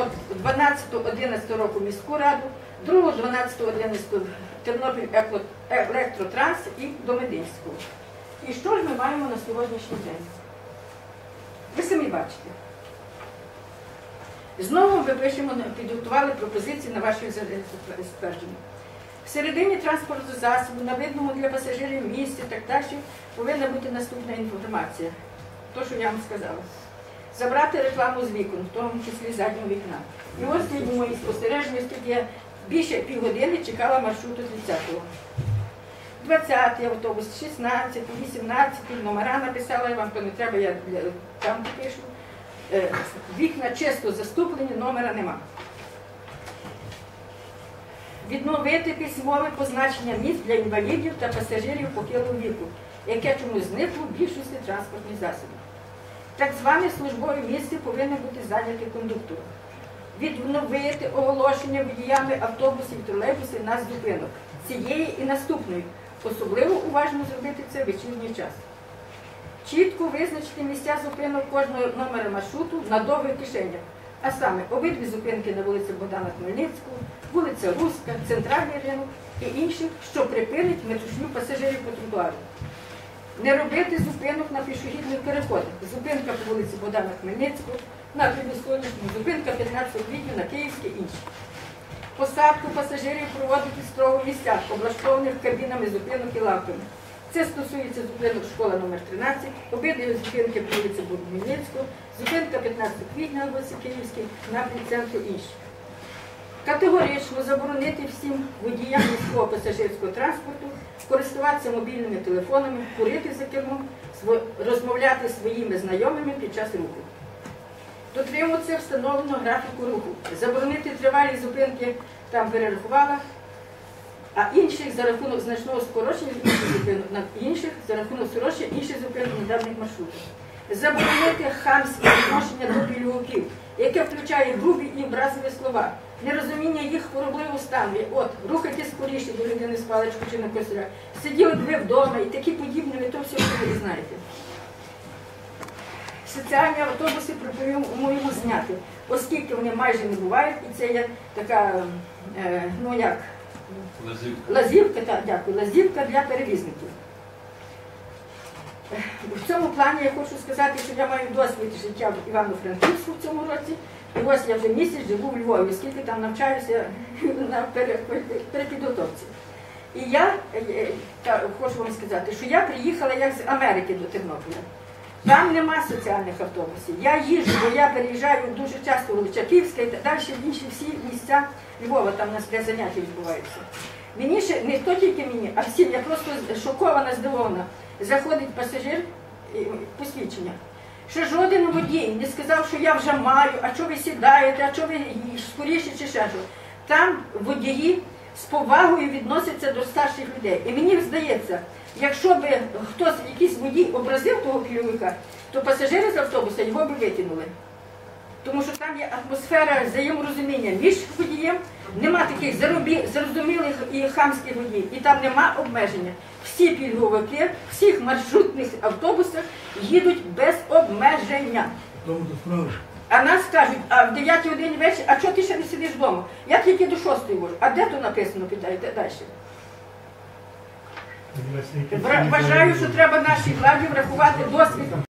12-11 року міську раду, другу 12-11 Тернопіль Електротранс і до Мединського. І що ж ми маємо на сьогоднішній день? Ви самі бачите. Знову ми підготували пропозиції на ваші ствердження. В середині транспорту засобу, на видному для пасажирів місці, так далі, повинна бути наступна інформація. То, що я вам сказала. Забрати рекламу з вікон, в тому числі заднього вікна. І ось сьогодні мої спостереження, оскільки я більше півгодини чекала маршруту 30-го. 20-й автобус, 16-й, 18-й, номера написала, вам то не треба, я там попишу. Вікна чисто заступлені, номера нема. Відновити письмове позначення місць для інвалідів та пасажирів похилого віку, яке чомусь зникло в більшості транспортних засобів. Так зване службове місце повинно бути зайняте кондуктором. Відновити оголошення водіями автобусів, тролейбусів на зупинок цієї і наступної. Особливо уважно зробити це в вечірній час. Чітко визначити місця зупинок кожного номера маршруту на довгих кишенях, а саме обидві зупинки на вулиці Богдана Хмельницького, вулиця Руська, Центральний ринок і інших, що припинить метушню пасажирів по тротуару. Не робити зупинок на пішохідних переходах. Зупинка по вулиці Богдана Хмельницького, на Сонячному, зупинка 15 квітня на Київській і інші. Посадку пасажирів проводити строго в місцях, облаштованих кабінами зупинок і лавками. Це стосується зупинок школа номер 13, обидві зупинки по вулиці Хмельницького, зупинка 15 квітня на вулиці Київській, напрямок центру інші. Категорично заборонити всім водіям міського пасажирського транспорту користуватися мобільними телефонами, курити за кермом, розмовляти зі своїми знайомими під час руху. Дотримуватися встановленого графіку руху, заборонити тривалі зупинки, там перерахувала, а інших за рахунок значного скорочення інших зупинок на даних маршрутах. Заборонити хамське відношення до пільговиків, яке включає грубі і образливі слова, нерозуміння їх хворобливого стану. От, рухайте скоріше до людини з паличку чи на косаря, сиділи б ви вдома і такі подібні, ви то все ви знаєте. Соціальні автобуси пропонуємо зняти, оскільки вони майже не бувають, і це є така, ну як, лазівка для перевізників. В цьому плані я хочу сказати, що я маю досвід життя в Івано-Франківську в цьому році, і ось я вже місяць живу в Львові, оскільки там навчаюся на перепідготовці. І я хочу вам сказати, що я приїхала як з Америки до Тернополя. Там нема соціальних автобусів. Я їжджу, бо я переїжджаю дуже часто в Личаківське і далі в інші всі місця Львова, там у нас для заняття відбуваються. Мені ще, не то тільки мені, а всім, я просто шокована, здивована. Заходить пасажир, посвідчення, що жоден водій не сказав, що я вже маю, а що ви сідаєте, а що ви скоріше чи ще що. Там водії з повагою відносяться до старших людей. І мені здається, якщо б хтось, якийсь водій образив того пільговика, то пасажири з автобуса його б викинули. Тому що там є атмосфера взаєморозуміння між водієм, нема таких зарозумілих і хамських водіїв, і там нема обмеження. Всі пільговики, в всіх маршрутних автобусах їдуть без обмеження. А нас кажуть, а в 9 годині вечора, а чого ти ще не сидиш вдома? Я тільки до 6-ї можу. А де то написано, питаєте далі? Вважаю, що треба нашій владі врахувати досвід